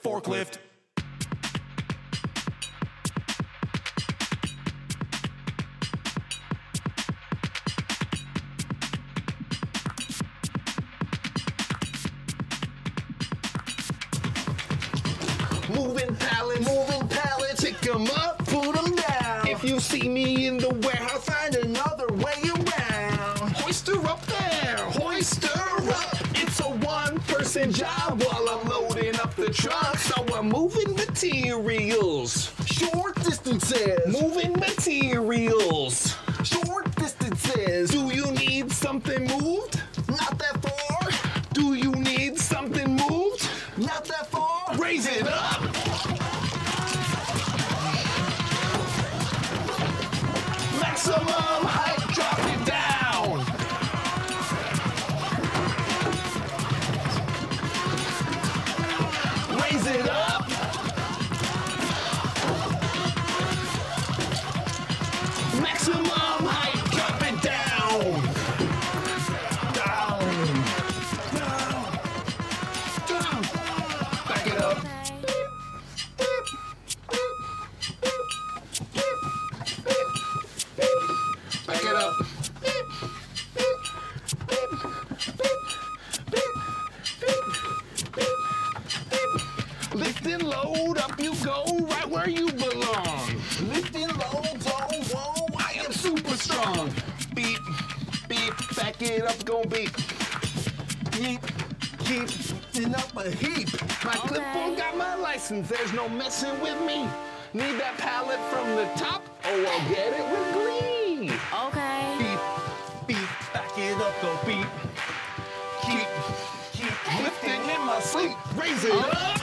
Forklift. Moving pallets, pick them up, put them down. If you see me in the warehouse, find another way around. Hoist her up there, hoist her up. It's a one-person job while I'm loading up the truck. So I'm moving materials, short distances. Moving materials, short distances. Do you need something moved? Not that far. Do you need something moved? Not that far. Raise it up. Maximum height, drop it down. Raise it up. Maximum height, drop it down. Down. Back it up. Back it up. Lift and load, up you go, right where you belong. Lift and load, whoa, I am super strong. Beep, beep, back it up, gon' beep. Keep lifting up a heap. My clipboard got my license, there's no messing with me. Need that pallet from the top, oh, I'll get it with glee. Okay. Beep, beep, back it up, go beep. Keep lifting in my sleep, raise it up.